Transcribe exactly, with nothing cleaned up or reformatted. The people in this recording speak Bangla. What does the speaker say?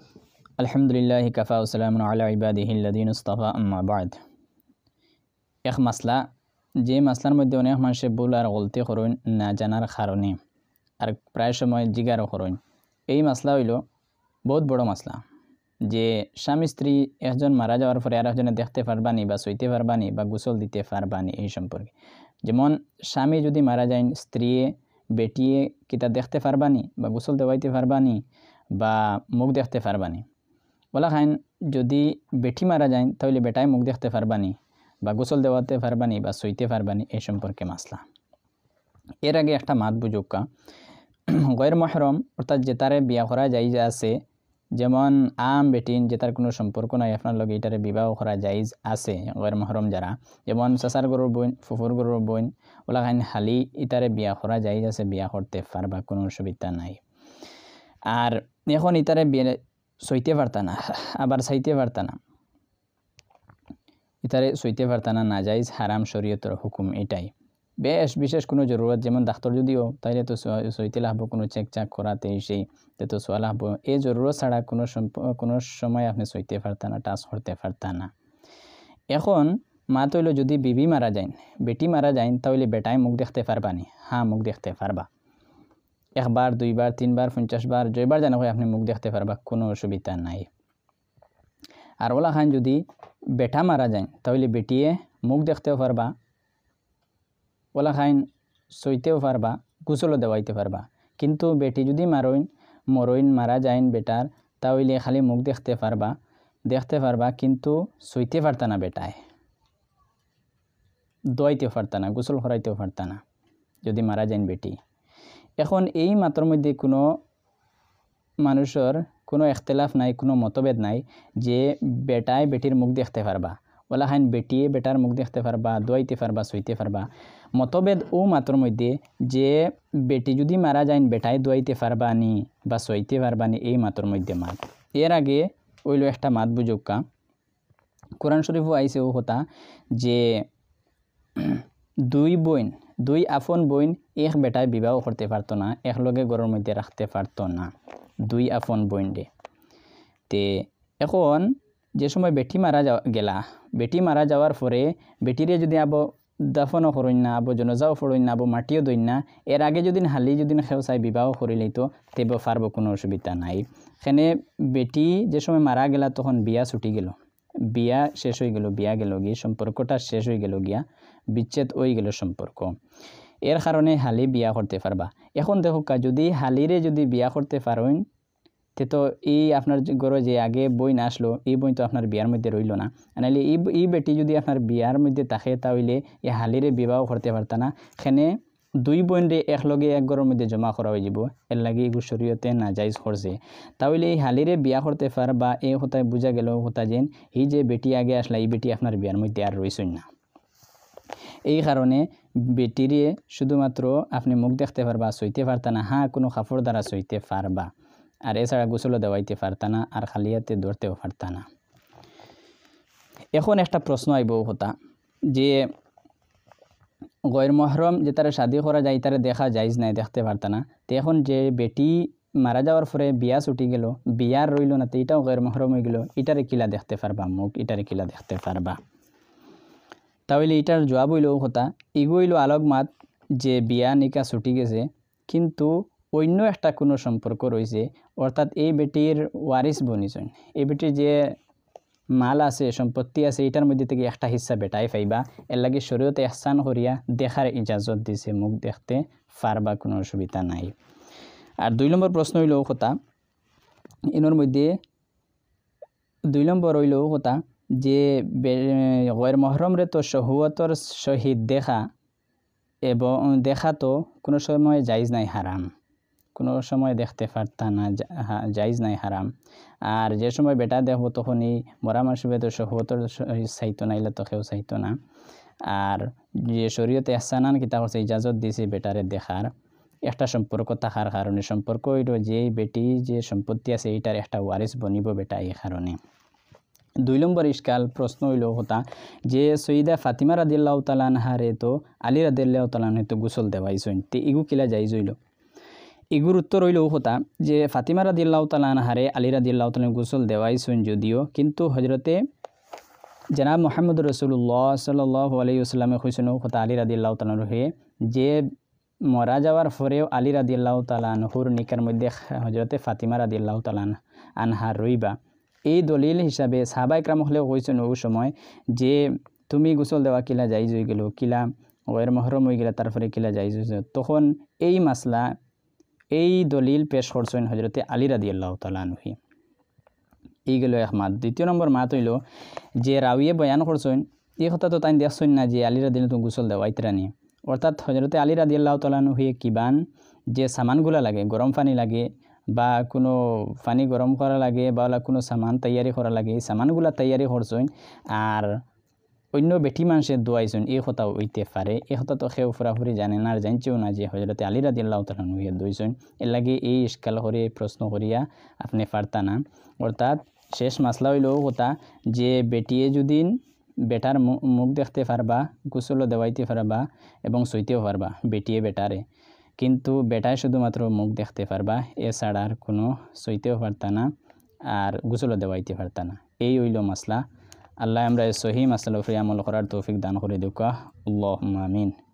আলহামদুলিল্লাহি কাফা ওয়া সালামুন আলা ইবাদিহিল্লাযিনা ইসতাফা আম্মা বা'দ। এক মাসলা যে মাসলার মধ্যে অনেক মানুষে ভুল আর গলতি করেন না জানার কারণে, আর প্রায় সময় জিগারও করেন। এই মাসলা হইল বহুত বড় মাসলা, যে স্বামী স্ত্রী একজন মারা যাওয়ার পরে আর একজনে দেখতে পারবানি বা সইতে পারবানি বা গোসল দিতে পারবানি এই সম্পর্কে। যেমন স্বামী যদি মারা যায়, স্ত্রী বেটিয়ে কিতা দেখতে পারবানি বা গোসল দেওয়াইতে পারবানি বা মুখ দেখতে পারবানি। বলা খাইন যদি বেটি মারা যায় তাহলে বেটায় মুখ দেখতে পারবানি বা গোসল দেওয়াতে পারবানি বা সইতে পারবানি এই সম্পর্কে মাসলা। এর আগে একটা মাত বুঝুকা, গয়ের মহরম অর্থাৎ জেতারে বিয়া করা যাইজ আছে, যেমন আম বেটিন জেতার কোনো সম্পর্ক নাই আপনার লগে এটারে বিবাহ করা যাইজ আছে। গয়ের মহরম যারা, যেমন চাচার গরুর বোন, ফুফুর গরুর বোন, ওলা খাইন হালি ইটারে বিয়া করা যাইজ আছে, বিয়া করতে পারবা, কোনো অসুবিধা নাই। আর এখন ইটারে বিয়ে সইতে পারতা না, আবার চাইতে পারতা না, ইতারে সইতে পারতা না, না যাইজ হারাম শরীয়তের হুকুম এটাই। বেশ বিশেষ কোনো জরুরত, যেমন ডাক্তার যদিও তাইলে তো সইতে লাগবো, কোনো চেক চাক করাতে সেই তো সোয়া লাগবো। এই জরুরত ছাড়া কোনো কোনো সময় আপনি সইতে পারতা না, টাচ করতে পারতা না। এখন মা তৈল যদি বিবি মারা যায়, বেটি মারা যায়, তাহলে বেটায় মুখ দেখতে পারবানি? হ্যাঁ, মুখ দেখতে পারবা। একবার, দুইবার, তিনবার, পঞ্চাশ বার, জয়বার জানা হয় আপনি মুখ দেখতে পারবা, কোনো অসুবিধা নাই। আর ওলা খান যদি বেটা মারা যায় তাহলে বেটিয়ে মুখ দেখতেও পারবা, ওলা খাইন সইতেও পারবা, গোসলও দেওয়াইতে পারবা। কিন্তু বেটি যদি মারইন মরইন মারা যায় বেটার, তাহলে খালি মুখ দেখতে পারবা দেখতে পারবা কিন্তু সইতে পারতা না, বেটায় দোয়াইতেও পারতা না, গোসল করাইতেও পারতা না যদি মারা যায় বেটি। এখন এই মাত্র মধ্যে কোনো মানুষের কোনো এখতলাফ নাই, কোনো মতভেদ নাই যে বেটায় বেটির মুখ দেখতে পারবা, ওলা খাইন বেটিয়ে বেটার মুখ দেখতে পারবা, দোয়াইতে পারবা, সইতে পারবা। মতভেদ ও মাত্র মধ্যে যে বেটি যদি মারা যায় বেটায় দোয়াইতে পারবা নি বা সইতে পারবা নি, এই মাত্র মধ্যে মাত। এর আগে ওইলো একটা মাত বুঝুকা, কোরআন শরীফও আইসে ও কথা যে দুই বোন, দুই আফন বোন এক বেটায় বিবাহ করতে পারতো না, একলগে ঘরের মধ্যে রাখতে পারতো না, দুই আফন বোন রে। তে এখন যে সময় বেটি মারা যাওয়া গেলা, বেটি মারা যাওয়ার পরে বেটিরে যদি আবো দাফনও করইন না, আবো জনজাও ফড়ইন না, আবো মাটিও দইন না, এর আগে যদি হালি যদি খেও চাই বিবাহ করিলেই তো তেব পারবো, কোনো অসুবিধা নাই। এখানে বেটি যে সময় মারা গেলা তখন বিয়া ছুটি গেল, বিয়া শেষ হয়ে গেল, বিয়া গেল গিয়ে সম্পর্কটা শেষ হয়ে গেল গিয়া, বিচ্ছেদ হয়ে গেল সম্পর্ক। এর কারণে হালি বিয়া করতে পারবা। এখন দেখো যদি হালিরে যদি বিয়া করতে পারেন তে তো এই আপনার ঘরে যে আগে বই না আসলো, এই বই তো আপনার বিয়ার মধ্যে রইল না। নাহলে এই এই বেটি যদি আপনার বিয়ার মধ্যে থাকে তাহলে এই হালিরে বিবাহ করতে পারত না। এখানে দুই বোন রে একলগে এক ঘরের মধ্যে জমা করা হয়ে যাব, এর লাগে এগুলো শরীয়তে নাজাইজ করছে। তাহলে এই হালিরে বিয়া করতে পারবা, এই কথায় বোঝা গেল কথা যেন এই যে বেটি আগে আসলা, এই বেটি আপনার বিয়ার মধ্যে আর রইছেন না। এই কারণে বেটিরে শুধুমাত্র আপনি মুখ দেখতে পারবা, সইতে পারতা না। হ্যাঁ, কোনো কাপড় দ্বারা সইতে পারবা, আর এছাড়া গোসলও দেওয়াইতে পারতা না, আর খালিয়াতে ধরতেও পারতা না। এখন একটা প্রশ্ন আইব কথা যে গয়ের মহরম যে তারা শাদি করা যায় তারা দেখা যাইজ নাই, দেখতে পারতা না। তো এখন যে বেটি মারা যাওয়ার পরে বিয়া ছুটি গেল, বিয়ার রইল না, তো এটাও গয়ের মহরম হয়ে গেল, এটারে কিলা দেখতে পারবা মুখ, এটারে কিলা দেখতে পারবা? তাহলে এটার জবাব হইল কথা এগুইল আলোক মাত যে বিয়া নিকা ছুটি গেছে, কিন্তু অন্য একটা কোনো সম্পর্ক রয়েছে, অর্থাৎ এই বেটির ওয়ারিস বনিছেন, এই বেটির যে মাল আছে, সম্পত্তি আছে, এটার মধ্যে থেকে একটা হিস্সা বেটাই পাইবা। এর লাগে শরীয়তে ইহসান করিয়া দেখার ইজাজত দিছে, মুখ দেখতে পারবা, কোনো অসুবিধা নাই। আর দুই নম্বর প্রশ্ন হইল কথা এর মধ্যে দুই নম্বর হইল কথা যে গয়ের মহরম রে তো শহুয়তর সহিত দেখা এবং দেখা তো কোনো সময় জাইজ নাই, হারাম, কোনো সময় দেখতে পারতা না, জাইজ নাই, হারাম। আর যে সময় বেটা দেখবো তখনই মরা মাসবে তো শহুয়তর চাইতো না, এলে তো কেউ চাইতো না। আর যে শরীয়তে ইহসানান কিতা করছে, ইজাজত দিছে বেটারে দেখার, একটা সম্পর্ক থাকার কারণে। সম্পর্ক হইল যে বেটি যে সম্পত্তি আছে এইটার একটা ওয়ারিস বনিব বেটা, এই কারণে। দুই নম্বর ইশকাল প্রশ্ন হইল কথা যে সৈয়দা ফাতিমা রাদিয়াল্লাহু তাআলা আনহারে তো আলী রাদিয়াল্লাহু তাআলা আনহু তো গোসল দেওয়াইছেন, তে ইগু কিলা যাইজ হইল? এগুর উত্তর হইল কথা যে ফাতিমা রাদিয়াল্লাহু তাআলা আনহারে আলী রাদিয়াল্লাহু তাআলা গোসল দেওয়াইছেন যদিও, কিন্তু হজরতে জনাব মুহাম্মদ রাসূলুল্লাহ সাল্লাল্লাহু আলাইহি ওয়াসাল্লামে কইছেন কথা আলী রাদিয়াল্লাহু তাআলা রহে যে মরা যাওয়ার পরেও আলী রাদিয়াল্লাহু তাআলা আনহুর নিকার মধ্যে হজরতে ফাতিমা রাদিয়াল্লাহু তাআলা আনহা রইবা। এই দলিল হিসাবে সাহাবায়ে কেরাম হলেও কইছেন ওই সময় যে তুমি গোসল দেওয়া কিলা যাইজ হয়ে গেল, কিলা ওয়ের মহরম হয়ে গেলে তারপরে কিলা যাইজ হয়েছে, তখন এই মাসলা এই দলিল পেশ করছেন হজরতে আলী রাদিয়াল্লাহু তাআলা আনহু। এই গেল এক মাত। দ্বিতীয় নম্বর মাত হইল যে রাউয়ে বয়ান করছেন এই কথা তো তাই দেখছেন না যে আলী রাদিয়াল্লাহু তাআলা গোসল দেওয়া ইতরানি, অর্থাৎ হজরতে আলী রাদিয়াল্লাহু তাআলা আনহু কিবান যে সামানগুলা লাগে, গরম পানি লাগে বা কোনো পানি গরম করা লাগে বা কোনো সামান তৈয়ারি করা লাগে, এই সামানগুলা তৈয়ারি করছেন আর অন্য বেটি মানুষের দোয়াইছেন, এই কথা হইতে পারে। এই কথা তো কেউ পুরাপুরি জানে না আর জানছেও না যে হজরতে আলী রাদিয়াল্লাহু তাআলা আনহু দোয়াইছেন। এর লাগে এই ইশকাল করে প্রশ্ন করিয়া আপনি পারতা না। অর্থাৎ শেষ মাসলা হইল কথা যে বেটিয়ে যদি বেটার মুখ দেখতে পারবা, গোসলও দেওয়াইতে পারবা এবং সইতেও পারবা বেটিয়ে বেটারে, কিন্তু বেটায় শুধুমাত্র মুখ দেখতে পারবা, এছাড়া আর কোনো সইতেও পারতা না আর গোসলও দেওয়াইতে পারতা না। এই হইল মাসলা। আল্লাহ আমরা সহি মাসলা উপরে আমল করার তৌফিক দান করে দেওয়া। আল্লাহুম্মা আমিন।